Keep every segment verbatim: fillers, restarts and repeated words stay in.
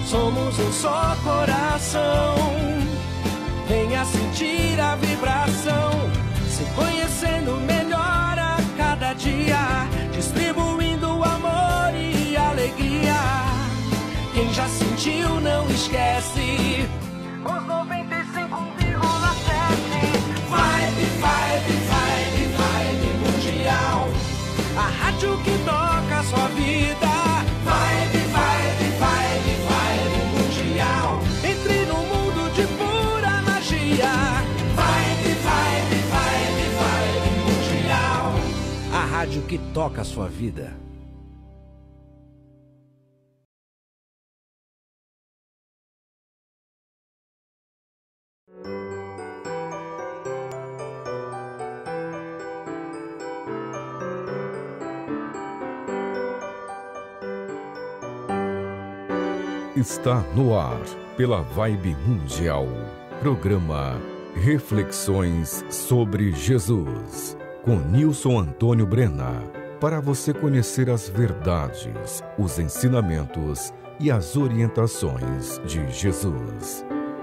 somos um só coração. Venha sentir a vibração, se conhecendo melhor a cada dia, distribuindo amor e alegria. Quem já sentiu não esquece os noventa e cinco vírgula sete. Vibe, vibe, vibe, vibe mundial, a rádio que toca a sua vida. Vibe, vibe, vibe, vibe mundial, entre no mundo de pura magia. Vibe, vibe, vibe, vibe mundial, a rádio que toca a sua vida. Está no ar, pela Vibe Mundial, programa Reflexões sobre Jesus, com Nilson Antônio Brena, para você conhecer as verdades, os ensinamentos e as orientações de Jesus.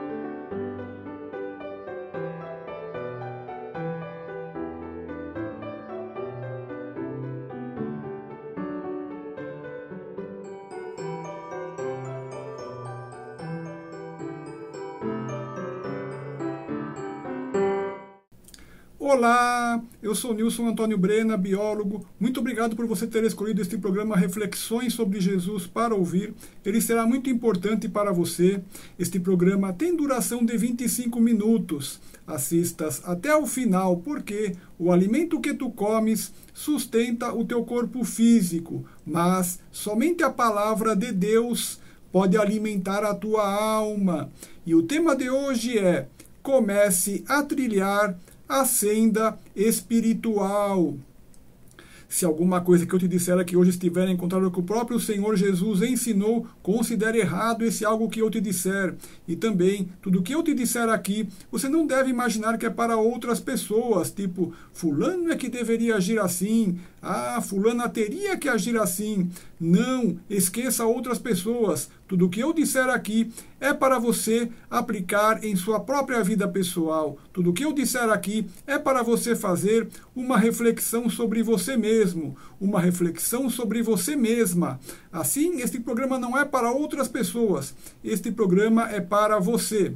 Olá, eu sou Nilson Antônio Brena, biólogo. Muito obrigado por você ter escolhido este programa Reflexões sobre Jesus para ouvir. Ele será muito importante para você. Este programa tem duração de vinte e cinco minutos. Assistas até o final, porque o alimento que tu comes sustenta o teu corpo físico, mas somente a palavra de Deus pode alimentar a tua alma. E o tema de hoje é: comece a trilhar a senda espiritual. Se alguma coisa que eu te disser aqui hoje estiver em contrário com o próprio Senhor Jesus ensinou, considere errado esse algo que eu te disser. E também, tudo que eu te disser aqui, você não deve imaginar que é para outras pessoas, tipo, fulano é que deveria agir assim, ah, fulana teria que agir assim. Não, esqueça outras pessoas. Tudo que eu disser aqui é para você aplicar em sua própria vida pessoal. Tudo que eu disser aqui é para você fazer uma reflexão sobre você mesmo, uma reflexão sobre você mesma. Assim, este programa não é para outras pessoas, este programa é para você.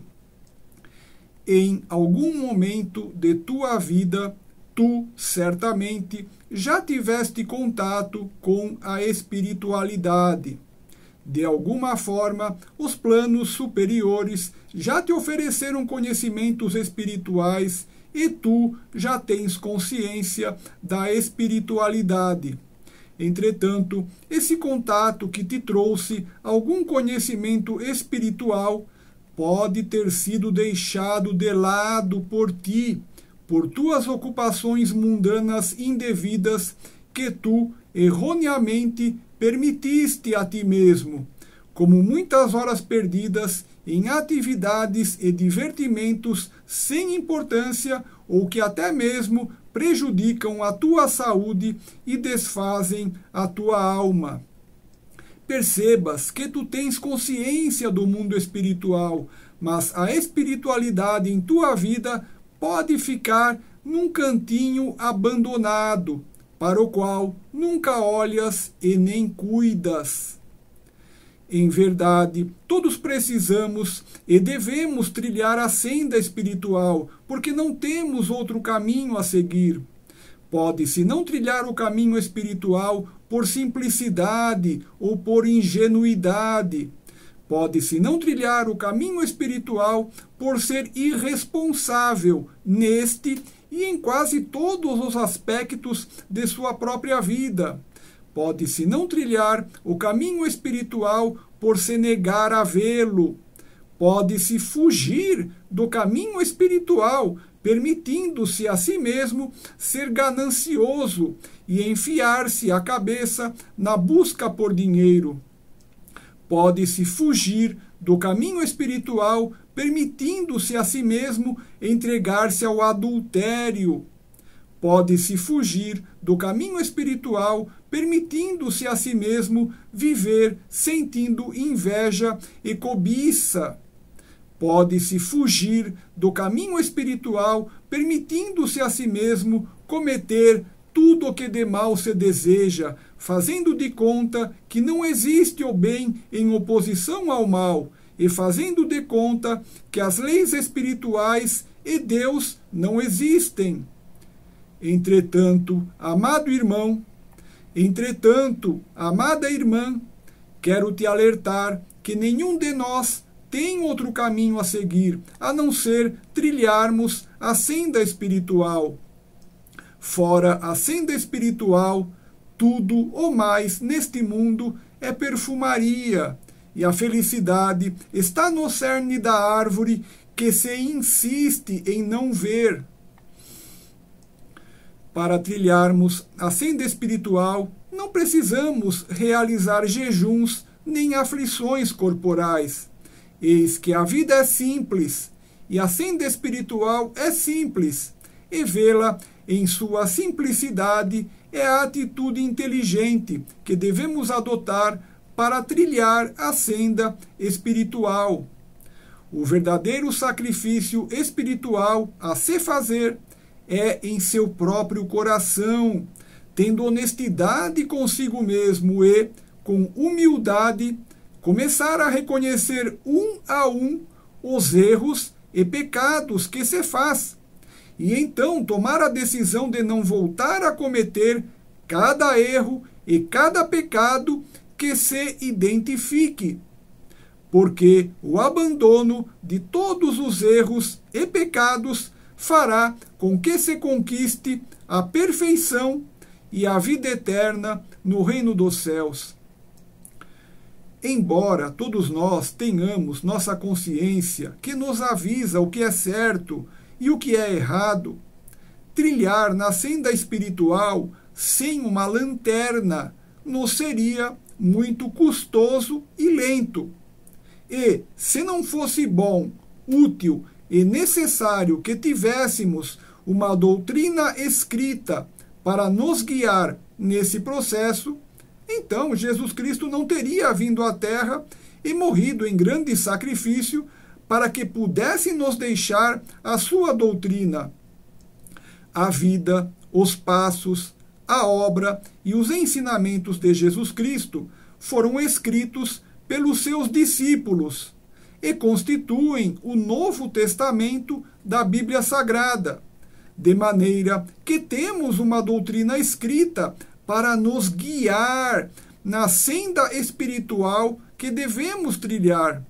Em algum momento de tua vida, tu certamente já tiveste contato com a espiritualidade. De alguma forma, os planos superiores já te ofereceram conhecimentos espirituais e tu já tens consciência da espiritualidade. Entretanto, esse contato que te trouxe algum conhecimento espiritual pode ter sido deixado de lado por ti, por tuas ocupações mundanas indevidas que tu erroneamente permitiste a ti mesmo, como muitas horas perdidas em atividades e divertimentos sem importância ou que até mesmo prejudicam a tua saúde e desfazem a tua alma. Percebas que tu tens consciência do mundo espiritual, mas a espiritualidade em tua vida pode ficar num cantinho abandonado, para o qual nunca olhas e nem cuidas. Em verdade, todos precisamos e devemos trilhar a senda espiritual, porque não temos outro caminho a seguir. Pode-se não trilhar o caminho espiritual por simplicidade ou por ingenuidade. Pode-se não trilhar o caminho espiritual por ser irresponsável neste e em quase todos os aspectos de sua própria vida. Pode-se não trilhar o caminho espiritual por se negar a vê-lo. Pode-se fugir do caminho espiritual, permitindo-se a si mesmo ser ganancioso e enfiar-se a cabeça na busca por dinheiro. Pode-se fugir do caminho espiritual, permitindo-se a si mesmo entregar-se ao adultério. Pode-se fugir do caminho espiritual, permitindo-se a si mesmo viver sentindo inveja e cobiça. Pode-se fugir do caminho espiritual, permitindo-se a si mesmo cometer tudo o que de mal se deseja, fazendo de conta que não existe o bem em oposição ao mal, e fazendo de conta que as leis espirituais e Deus não existem. Entretanto, amado irmão, entretanto, amada irmã, quero te alertar que nenhum de nós tem outro caminho a seguir, a não ser trilharmos a senda espiritual. Fora a senda espiritual, tudo o mais neste mundo é perfumaria, e a felicidade está no cerne da árvore que se insiste em não ver. Para trilharmos a senda espiritual, não precisamos realizar jejuns nem aflições corporais. Eis que a vida é simples, e a senda espiritual é simples, e vê-la em sua simplicidade é a atitude inteligente que devemos adotar para trilhar a senda espiritual. O verdadeiro sacrifício espiritual a se fazer é em seu próprio coração, tendo honestidade consigo mesmo e, com humildade, começar a reconhecer um a um os erros e pecados que se faz, e então tomar a decisão de não voltar a cometer cada erro e cada pecado que se identifique, porque o abandono de todos os erros e pecados fará com que se conquiste a perfeição e a vida eterna no reino dos céus. Embora todos nós tenhamos nossa consciência que nos avisa o que é certo e o que é errado, trilhar na senda espiritual sem uma lanterna nos seria muito custoso e lento. E, se não fosse bom, útil e necessário que tivéssemos uma doutrina escrita para nos guiar nesse processo, então Jesus Cristo não teria vindo à Terra e morrido em grande sacrifício para que pudesse nos deixar a sua doutrina. A vida, os passos, a obra e os ensinamentos de Jesus Cristo foram escritos pelos seus discípulos e constituem o Novo Testamento da Bíblia Sagrada, de maneira que temos uma doutrina escrita para nos guiar na senda espiritual que devemos trilhar.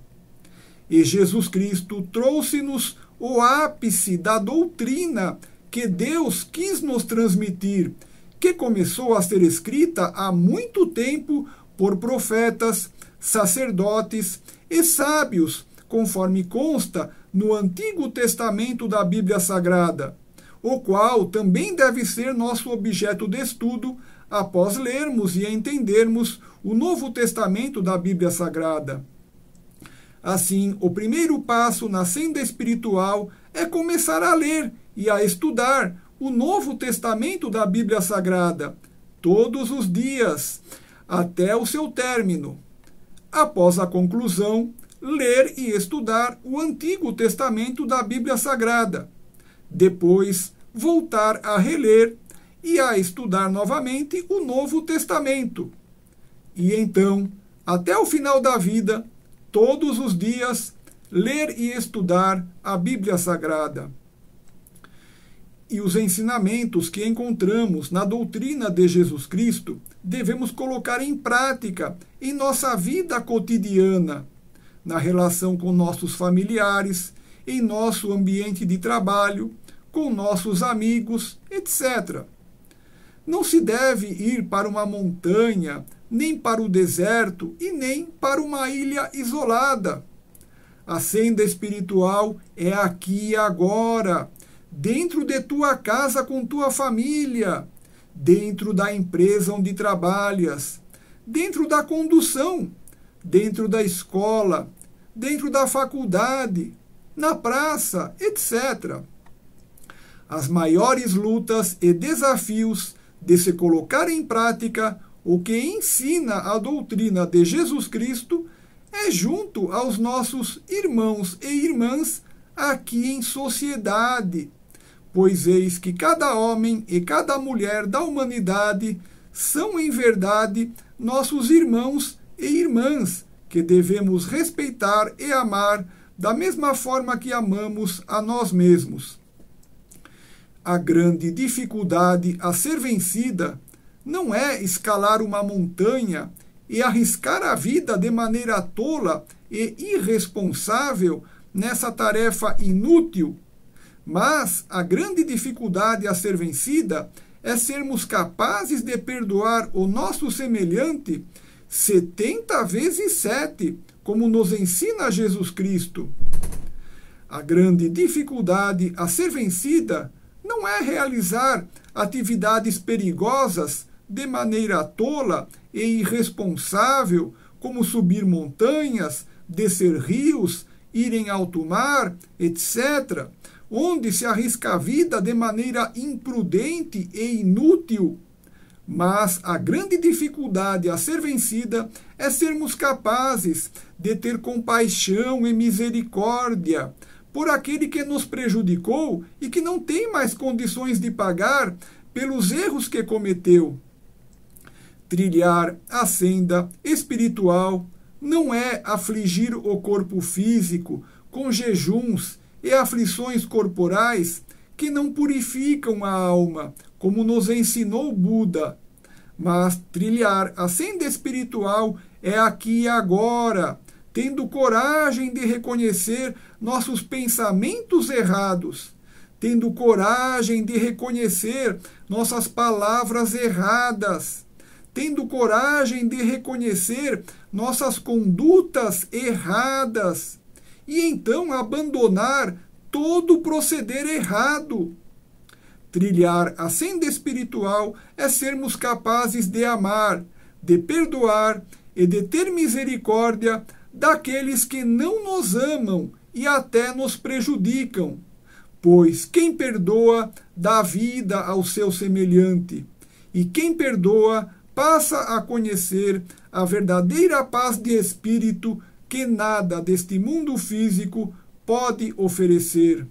E Jesus Cristo trouxe-nos o ápice da doutrina que Deus quis nos transmitir, que começou a ser escrita há muito tempo por profetas, sacerdotes e sábios, conforme consta no Antigo Testamento da Bíblia Sagrada, o qual também deve ser nosso objeto de estudo após lermos e entendermos o Novo Testamento da Bíblia Sagrada. Assim, o primeiro passo na senda espiritual é começar a ler e a estudar o Novo Testamento da Bíblia Sagrada, todos os dias, até o seu término. Após a conclusão, ler e estudar o Antigo Testamento da Bíblia Sagrada. Depois, voltar a reler e a estudar novamente o Novo Testamento. E então, até o final da vida, todos os dias, ler e estudar a Bíblia Sagrada. E os ensinamentos que encontramos na doutrina de Jesus Cristo devemos colocar em prática em nossa vida cotidiana, na relação com nossos familiares, em nosso ambiente de trabalho, com nossos amigos, etcétera. Não se deve ir para uma montanha, nem para o deserto e nem para uma ilha isolada. A senda espiritual é aqui e agora, dentro de tua casa com tua família, dentro da empresa onde trabalhas, dentro da condução, dentro da escola, dentro da faculdade, na praça, etcétera. As maiores lutas e desafios de se colocar em prática o que ensina a doutrina de Jesus Cristo é junto aos nossos irmãos e irmãs aqui em sociedade, pois eis que cada homem e cada mulher da humanidade são, em verdade, nossos irmãos e irmãs, que devemos respeitar e amar da mesma forma que amamos a nós mesmos. A grande dificuldade a ser vencida não é escalar uma montanha e arriscar a vida de maneira tola e irresponsável nessa tarefa inútil, mas a grande dificuldade a ser vencida é sermos capazes de perdoar o nosso semelhante setenta vezes sete, como nos ensina Jesus Cristo. A grande dificuldade a ser vencida não é realizar atividades perigosas de maneira tola e irresponsável, como subir montanhas, descer rios, ir em alto mar, etcétera, onde se arrisca a vida de maneira imprudente e inútil. Mas a grande dificuldade a ser vencida é sermos capazes de ter compaixão e misericórdia por aquele que nos prejudicou e que não tem mais condições de pagar pelos erros que cometeu. Trilhar a senda espiritual não é afligir o corpo físico com jejuns e aflições corporais que não purificam a alma, como nos ensinou Buda. Mas trilhar a senda espiritual é aqui e agora, tendo coragem de reconhecer nossos pensamentos errados, tendo coragem de reconhecer nossas palavras erradas, tendo coragem de reconhecer nossas condutas erradas, e então abandonar todo o proceder errado. Trilhar a senda espiritual é sermos capazes de amar, de perdoar e de ter misericórdia daqueles que não nos amam e até nos prejudicam, pois quem perdoa dá vida ao seu semelhante, e quem perdoa passa a conhecer a verdadeira paz de espírito que nada deste mundo físico pode oferecer.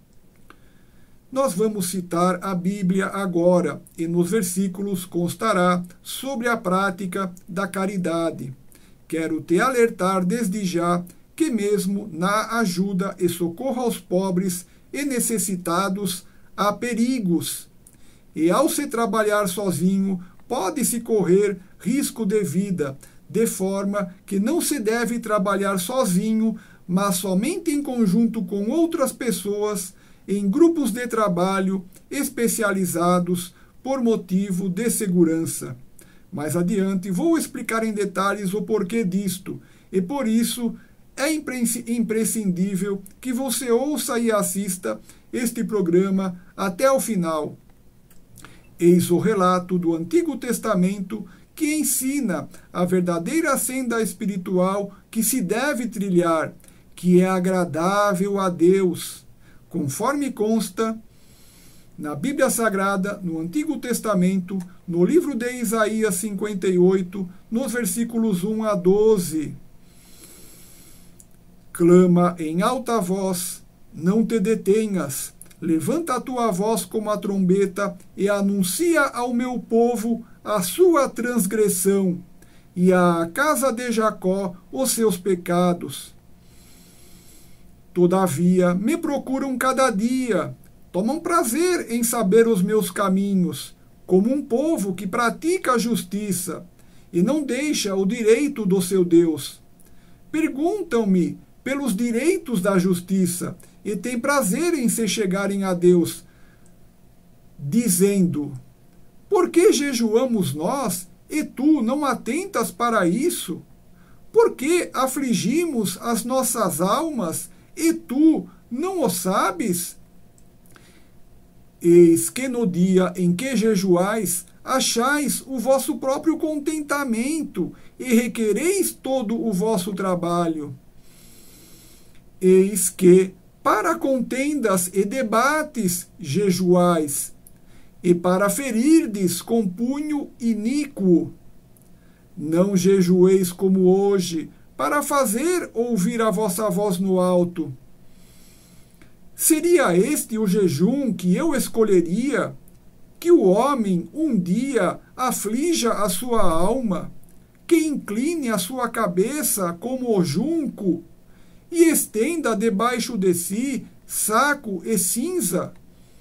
Nós vamos citar a Bíblia agora, e nos versículos constará sobre a prática da caridade. Quero te alertar desde já que mesmo na ajuda e socorro aos pobres e necessitados há perigos, e ao se trabalhar sozinho pode-se correr risco de vida, de forma que não se deve trabalhar sozinho, mas somente em conjunto com outras pessoas, em grupos de trabalho especializados por motivo de segurança. Mais adiante vou explicar em detalhes o porquê disto, e por isso é imprescindível que você ouça e assista este programa até o final. Eis o relato do Antigo Testamento que ensina a verdadeira senda espiritual que se deve trilhar, que é agradável a Deus, conforme consta na Bíblia Sagrada, no Antigo Testamento, no livro de Isaías cinquenta e oito, nos versículos um a doze. Clama em alta voz, não te detenhas, levanta a tua voz como a trombeta e anuncia ao meu povo a sua transgressão e à casa de Jacó os seus pecados. Todavia me procuram cada dia, tomam prazer em saber os meus caminhos, como um povo que pratica a justiça e não deixa o direito do seu Deus. Perguntam-me pelos direitos da justiça e têm prazer em se chegarem a Deus, dizendo: por que jejuamos nós e tu não atentas para isso? Por que afligimos as nossas almas e tu não o sabes? Eis que no dia em que jejuais, achais o vosso próprio contentamento e requereis todo o vosso trabalho. Eis que, para contendas e debates, jejuais, e para ferirdes com punho iníquo. Não jejueis como hoje, para fazer ouvir a vossa voz no alto. Seria este o jejum que eu escolheria? Que o homem um dia aflija a sua alma, que incline a sua cabeça como o junco, e estenda debaixo de si saco e cinza?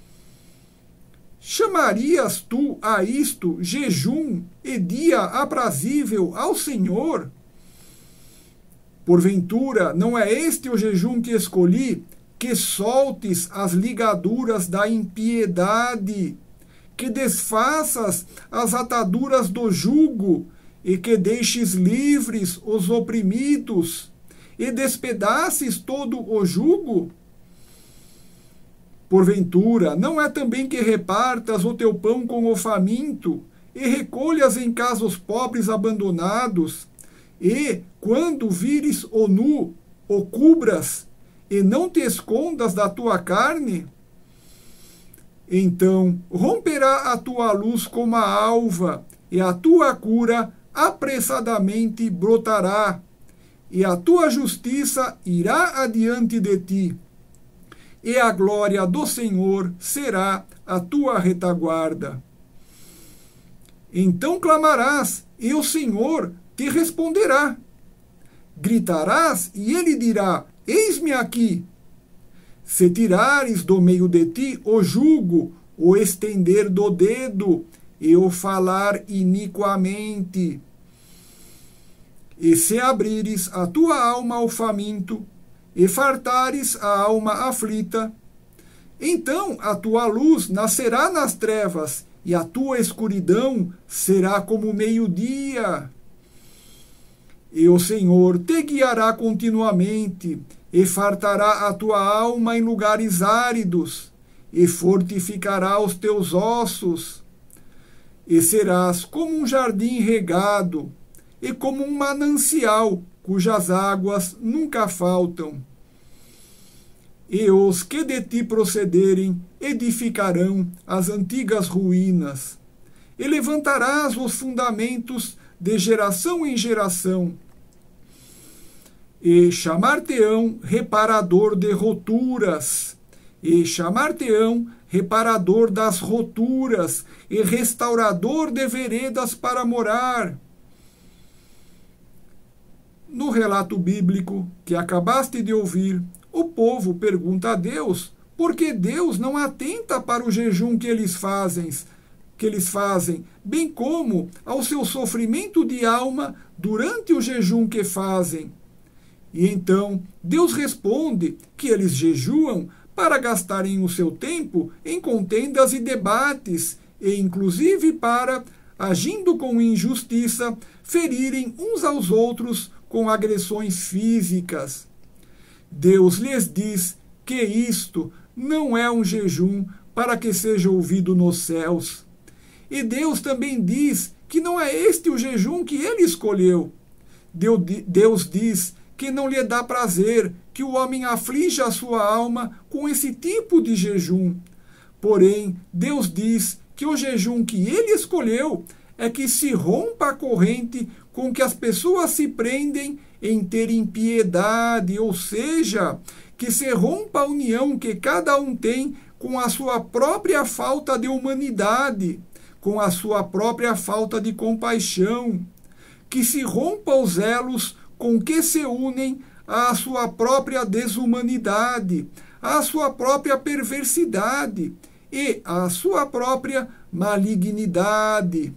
Chamarias tu a isto jejum e dia aprazível ao Senhor? Porventura, não é este o jejum que escolhi, que soltes as ligaduras da impiedade, que desfaças as ataduras do jugo, e que deixes livres os oprimidos, e despedaces todo o jugo? Porventura, não é também que repartas o teu pão com o faminto, e recolhas em casa os pobres abandonados, e, quando vires o nu, o cubras, e não te escondas da tua carne? Então romperá a tua luz como a alva, e a tua cura apressadamente brotará, e a tua justiça irá adiante de ti, e a glória do Senhor será a tua retaguarda. Então clamarás, e o Senhor te responderá. Gritarás, e ele dirá: eis-me aqui. Se tirares do meio de ti o jugo, o estender do dedo, e o falar iniquamente, e se abrires a tua alma ao faminto, e fartares a alma aflita, então a tua luz nascerá nas trevas, e a tua escuridão será como o meio-dia. E o Senhor te guiará continuamente, e fartará a tua alma em lugares áridos, e fortificará os teus ossos, e serás como um jardim regado, e como um manancial, cujas águas nunca faltam. E os que de ti procederem edificarão as antigas ruínas, e levantarás os fundamentos de geração em geração, e chamar-te-ão reparador de roturas, e chamar-te-ão reparador das roturas, e restaurador de veredas para morar. No relato bíblico que acabaste de ouvir, o povo pergunta a Deus por que Deus não atenta para o jejum que eles fazem, que eles fazem, bem como ao seu sofrimento de alma durante o jejum que fazem. E então Deus responde que eles jejuam para gastarem o seu tempo em contendas e debates, e inclusive para, agindo com injustiça, ferirem uns aos outros com agressões físicas. Deus lhes diz que isto não é um jejum para que seja ouvido nos céus. E Deus também diz que não é este o jejum que ele escolheu. Deus diz que não lhe dá prazer que o homem aflija a sua alma com esse tipo de jejum. Porém, Deus diz que o jejum que ele escolheu é que se rompa a corrente com que as pessoas se prendem em ter impiedade, ou seja, que se rompa a união que cada um tem com a sua própria falta de humanidade, com a sua própria falta de compaixão, que se rompa os elos com que se unem à sua própria desumanidade, à sua própria perversidade e à sua própria malignidade.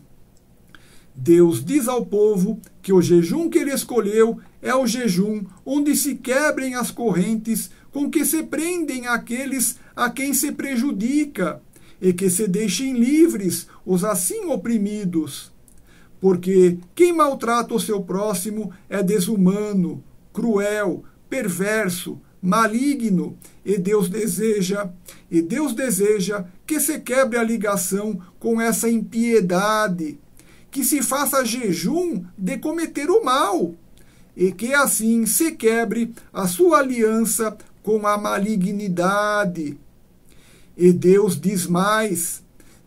Deus diz ao povo que o jejum que ele escolheu é o jejum onde se quebrem as correntes com que se prendem aqueles a quem se prejudica, e que se deixem livres os assim oprimidos. Porque quem maltrata o seu próximo é desumano, cruel, perverso, maligno, e Deus deseja, e Deus deseja que se quebre a ligação com essa impiedade, que se faça jejum de cometer o mal, e que assim se quebre a sua aliança com a malignidade. E Deus diz mais: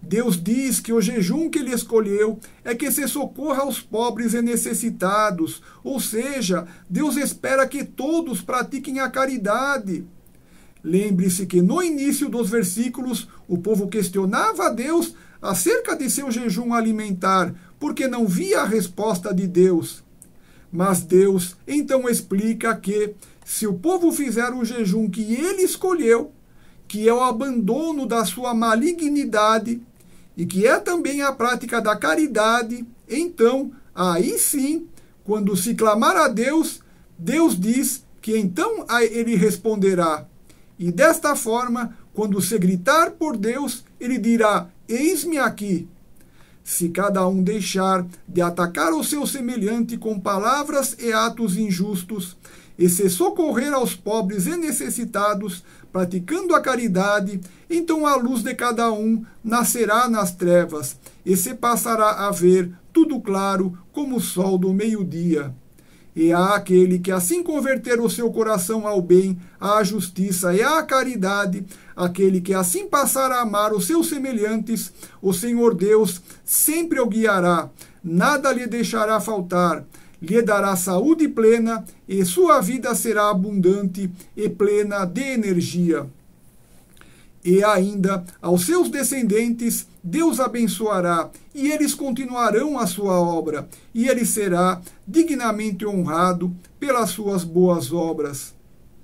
Deus diz que o jejum que ele escolheu é que se socorra aos pobres e necessitados, ou seja, Deus espera que todos pratiquem a caridade. Lembre-se que no início dos versículos o povo questionava a Deus acerca de seu jejum alimentar, porque não via a resposta de Deus. Mas Deus então explica que, se o povo fizer o jejum que ele escolheu, que é o abandono da sua malignidade, e que é também a prática da caridade, então, aí sim, quando se clamar a Deus, Deus diz que então ele responderá. E desta forma, quando se gritar por Deus, ele dirá: eis-me aqui. Se cada um deixar de atacar o seu semelhante com palavras e atos injustos, e se socorrer aos pobres e necessitados, praticando a caridade, então a luz de cada um nascerá nas trevas, e se passará a ver tudo claro como o sol do meio-dia. E há aquele que assim converter o seu coração ao bem, à justiça e à caridade, aquele que assim passar a amar os seus semelhantes, o Senhor Deus sempre o guiará, nada lhe deixará faltar, lhe dará saúde plena, e sua vida será abundante e plena de energia. E ainda aos seus descendentes Deus abençoará, e eles continuarão a sua obra, e ele será dignamente honrado pelas suas boas obras.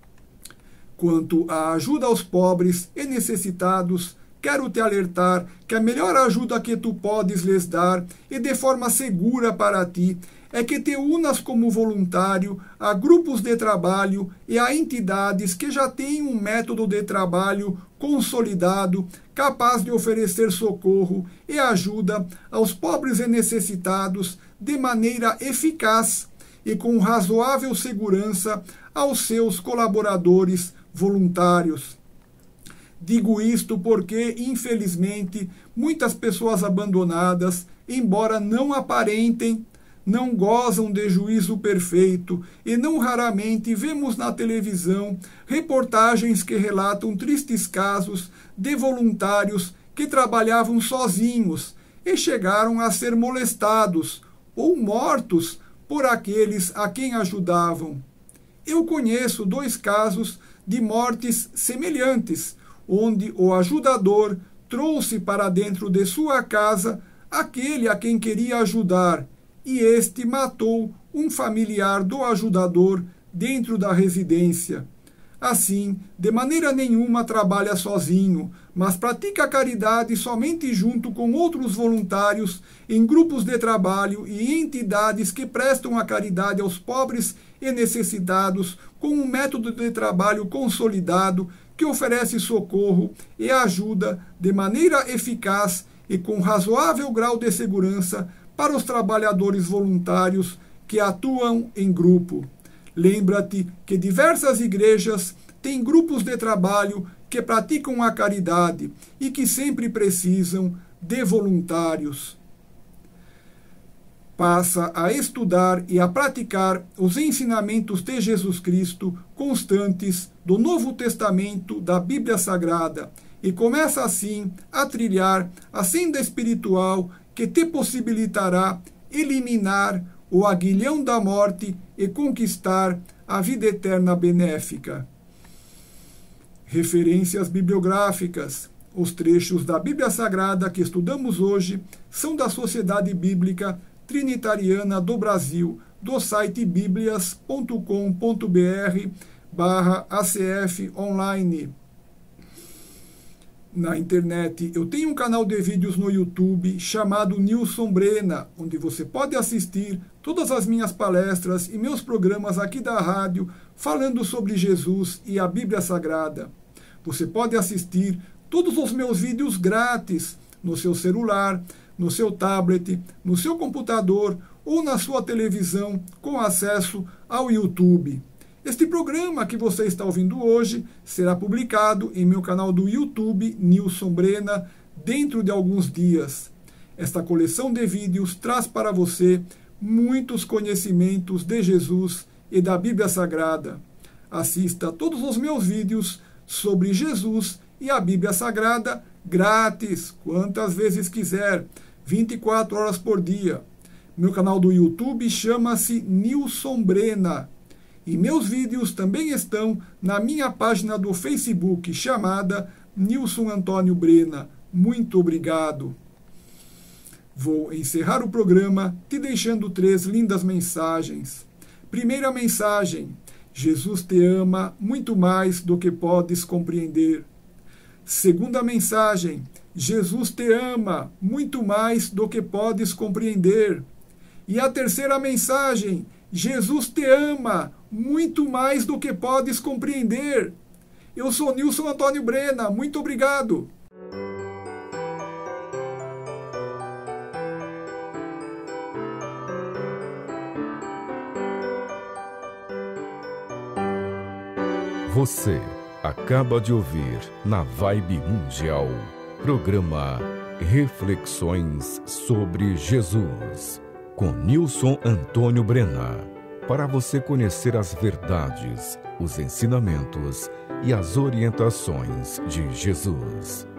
Quanto à ajuda aos pobres e necessitados, quero te alertar que a melhor ajuda que tu podes lhes dar, e de forma segura para ti, é que te unas como voluntário a grupos de trabalho e a entidades que já têm um método de trabalho consolidado, capaz de oferecer socorro e ajuda aos pobres e necessitados de maneira eficaz e com razoável segurança aos seus colaboradores voluntários. Digo isto porque, infelizmente, muitas pessoas abandonadas, embora não aparentem, não gozam de juízo perfeito, e não raramente vemos na televisão reportagens que relatam tristes casos de voluntários que trabalhavam sozinhos e chegaram a ser molestados ou mortos por aqueles a quem ajudavam. Eu conheço dois casos de mortes semelhantes, onde o ajudador trouxe para dentro de sua casa aquele a quem queria ajudar, e este matou um familiar do ajudador dentro da residência. Assim, de maneira nenhuma trabalha sozinho, mas pratica a caridade somente junto com outros voluntários em grupos de trabalho e entidades que prestam a caridade aos pobres e necessitados com um método de trabalho consolidado que oferece socorro e ajuda de maneira eficaz e com razoável grau de segurança para os trabalhadores voluntários que atuam em grupo. Lembra-te que diversas igrejas têm grupos de trabalho que praticam a caridade e que sempre precisam de voluntários. Passa a estudar e a praticar os ensinamentos de Jesus Cristo constantes do Novo Testamento da Bíblia Sagrada e começa assim a trilhar a senda espiritual que te possibilitará eliminar o aguilhão da morte e conquistar a vida eterna benéfica. Referências bibliográficas. Os trechos da Bíblia Sagrada que estudamos hoje são da Sociedade Bíblica Trinitariana do Brasil, do site biblias ponto com ponto br barra A C F online. Na internet, eu tenho um canal de vídeos no YouTube chamado Nilson Brena, onde você pode assistir todas as minhas palestras e meus programas aqui da rádio falando sobre Jesus e a Bíblia Sagrada. Você pode assistir todos os meus vídeos grátis no seu celular, no seu tablet, no seu computador ou na sua televisão com acesso ao YouTube. Este programa que você está ouvindo hoje será publicado em meu canal do YouTube, Nilson Brena, dentro de alguns dias. Esta coleção de vídeos traz para você muitos conhecimentos de Jesus e da Bíblia Sagrada. Assista a todos os meus vídeos sobre Jesus e a Bíblia Sagrada grátis, quantas vezes quiser, vinte e quatro horas por dia. Meu canal do YouTube chama-se Nilson Brena. E meus vídeos também estão na minha página do Facebook, chamada Nilson Antônio Brena. Muito obrigado. Vou encerrar o programa te deixando três lindas mensagens. Primeira mensagem: Jesus te ama muito mais do que podes compreender. Segunda mensagem: Jesus te ama muito mais do que podes compreender. E a terceira mensagem: Jesus te ama muito mais do que podes compreender. Eu sou Nilson Antônio Brena. Muito obrigado. Você acaba de ouvir na Vibe Mundial, programa Reflexões sobre Jesus, com Nilson Antônio Brena. Para você conhecer as verdades, os ensinamentos e as orientações de Jesus.